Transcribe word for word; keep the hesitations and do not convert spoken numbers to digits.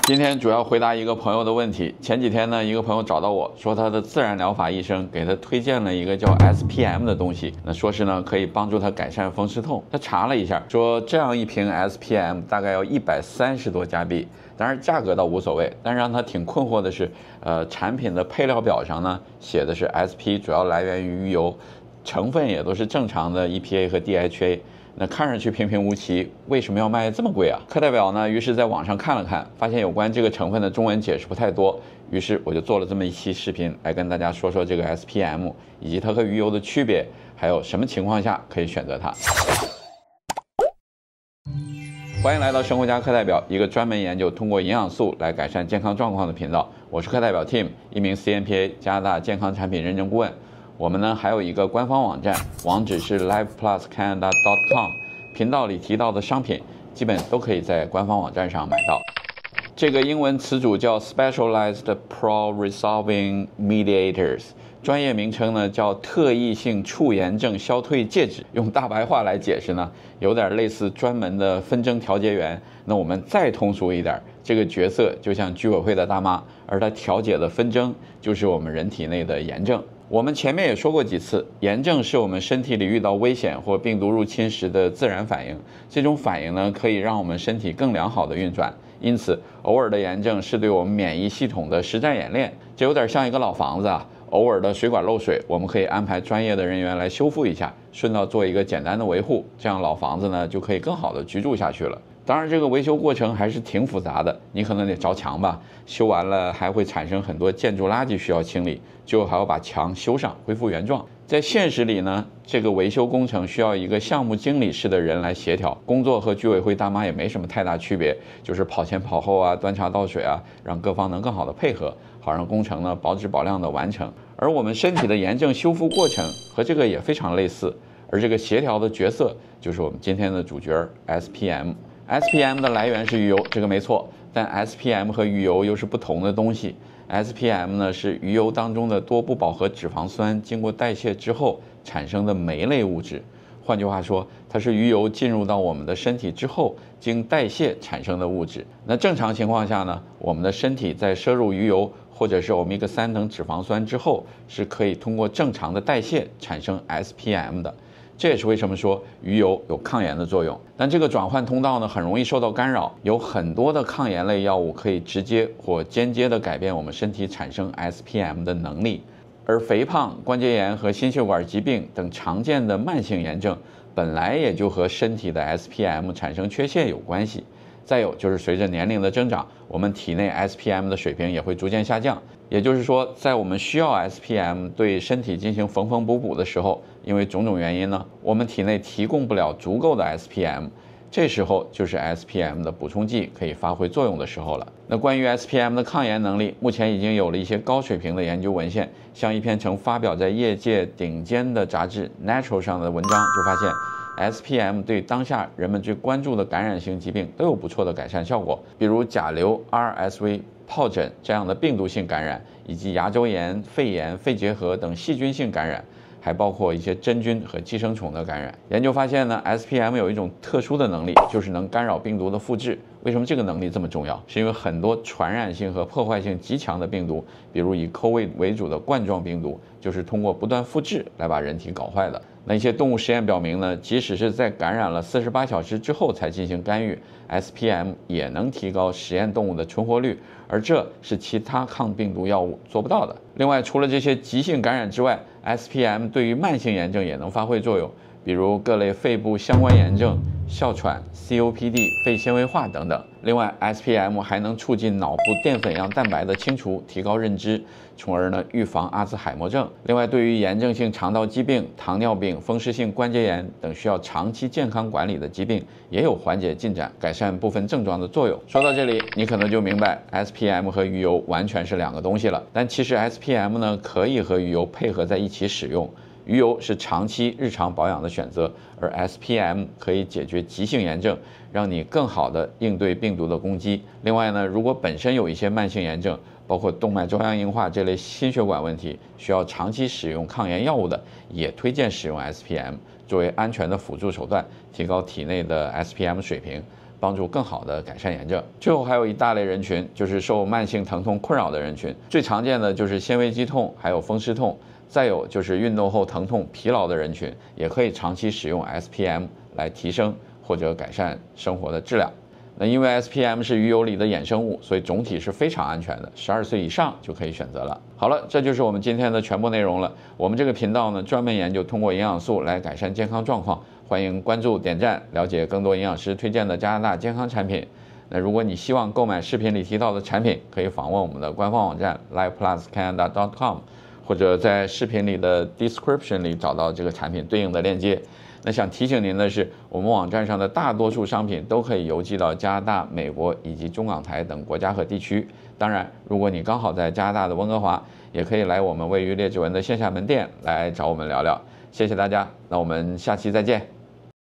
今天主要回答一个朋友的问题。前几天呢，一个朋友找到我说，他的自然疗法医生给他推荐了一个叫 S P M 的东西，那说是呢可以帮助他改善风湿痛。他查了一下，说这样一瓶 S P M 大概要一百三十多加币，当然价格倒无所谓。但是让他挺困惑的是，呃，产品的配料表上呢写的是 S P 主要来源于鱼油，成分也都是正常的 E P A 和 D H A。那看上去平平无奇，为什么要卖这么贵啊？课代表呢，于是在网上看了看，发现有关这个成分的中文解释不太多，于是我就做了这么一期视频，来跟大家说说这个 S P M 以及它和鱼油的区别，还有什么情况下可以选择它。欢迎来到生活家课代表，一个专门研究通过营养素来改善健康状况的频道。我是课代表 Tim， 一名 C N P A 加拿大健康产品认证顾问。我们呢还有一个官方网站，网址是 live plus canada dot com， 频道里提到的商品基本都可以在官方网站上买到。这个英文词组叫 Specialized Pro-Resolving Mediators， 专业名称呢叫特异性促炎症消退介质。用大白话来解释呢，有点类似专门的纷争调节员。那我们再通俗一点，这个角色就像居委会的大妈，而它调解的纷争就是我们人体内的炎症。我们前面也说过几次，炎症是我们身体里遇到危险或病毒入侵时的自然反应。这种反应呢，可以让我们身体更良好的运转。因此，偶尔的炎症是对我们免疫系统的实战演练。这有点像一个老房子啊，偶尔的水管漏水，我们可以安排专业的人员来修复一下，顺道做一个简单的维护，这样老房子呢就可以更好的居住下去了。当然，这个维修过程还是挺复杂的，你可能得着墙吧，修完了还会产生很多建筑垃圾需要清理，最后还要把墙修上，恢复原状。在现实里呢，这个维修工程需要一个项目经理式的人来协调，工作和居委会大妈也没什么太大区别，就是跑前跑后啊，端茶倒水啊，让各方能更好的配合，好让工程呢保质保量的完成。而我们身体的炎症修复过程和这个也非常类似，而这个协调的角色就是我们今天的主角 S P M。S P M 的来源是鱼油，这个没错，但 S P M 和鱼油又是不同的东西。S P M 呢是鱼油当中的多不饱和脂肪酸经过代谢之后产生的酶类物质，换句话说，它是鱼油进入到我们的身体之后经代谢产生的物质。那正常情况下呢，我们的身体在摄入鱼油或者是欧米伽三等脂肪酸之后，是可以通过正常的代谢产生 S P M 的。这也是为什么说鱼油有抗炎的作用，但这个转换通道呢很容易受到干扰，有很多的抗炎类药物可以直接或间接的改变我们身体产生 S P M 的能力。而肥胖、关节炎和心血管疾病等常见的慢性炎症，本来也就和身体的 S P M 产生缺陷有关系。再有就是随着年龄的增长，我们体内 S P M 的水平也会逐渐下降。也就是说，在我们需要 S P M 对身体进行缝缝补补的时候，因为种种原因呢，我们体内提供不了足够的 S P M， 这时候就是 S P M 的补充剂可以发挥作用的时候了。那关于 S P M 的抗炎能力，目前已经有了一些高水平的研究文献，像一篇曾发表在业界顶尖的杂志 Nature 上的文章就发现，S P M 对当下人们最关注的感染性疾病都有不错的改善效果，比如甲流、R S V、疱疹这样的病毒性感染，以及牙周炎、肺炎、肺结核等细菌性感染，还包括一些真菌和寄生虫的感染。研究发现呢 ，S P M 有一种特殊的能力，就是能干扰病毒的复制。为什么这个能力这么重要？是因为很多传染性和破坏性极强的病毒，比如以 COVID 为主的冠状病毒，就是通过不断复制来把人体搞坏的。那一些动物实验表明呢，即使是在感染了四十八小时之后才进行干预 ，S P M 也能提高实验动物的存活率，而这是其他抗病毒药物做不到的。另外，除了这些急性感染之外 ，S P M 对于慢性炎症也能发挥作用，比如各类肺部相关炎症、哮喘、C O P D、肺纤维化等等。另外 ，S P M 还能促进脑部淀粉样蛋白的清除，提高认知，从而呢预防阿兹海默症。另外，对于炎症性肠道疾病、糖尿病、风湿性关节炎等需要长期健康管理的疾病，也有缓解进展、改善部分症状的作用。说到这里，你可能就明白 S P M 和鱼油完全是两个东西了。但其实 S P M 呢可以和鱼油配合在一起使用。鱼油是长期日常保养的选择，而 S P M 可以解决急性炎症，让你更好地应对病毒的攻击。另外呢，如果本身有一些慢性炎症，包括动脉粥样硬化这类心血管问题，需要长期使用抗炎药物的，也推荐使用 S P M 作为安全的辅助手段，提高体内的 S P M 水平。 帮助更好的改善炎症。最后还有一大类人群，就是受慢性疼痛困扰的人群，最常见的就是纤维肌痛，还有风湿痛，再有就是运动后疼痛疲劳的人群，也可以长期使用 S P M 来提升或者改善生活的质量。那因为 S P M 是鱼油里的衍生物，所以总体是非常安全的，十二岁以上就可以选择了。好了，这就是我们今天的全部内容了。我们这个频道呢，专门研究通过营养素来改善健康状况，欢迎关注点赞，了解更多营养师推荐的加拿大健康产品。那如果你希望购买视频里提到的产品，可以访问我们的官方网站 live plus canada dot com， 或者在视频里的 description 里找到这个产品对应的链接。那想提醒您的是，我们网站上的大多数商品都可以邮寄到加拿大、美国以及中港台等国家和地区。当然，如果你刚好在加拿大的温哥华，也可以来我们位于列治文的线下门店来找我们聊聊。谢谢大家，那我们下期再见。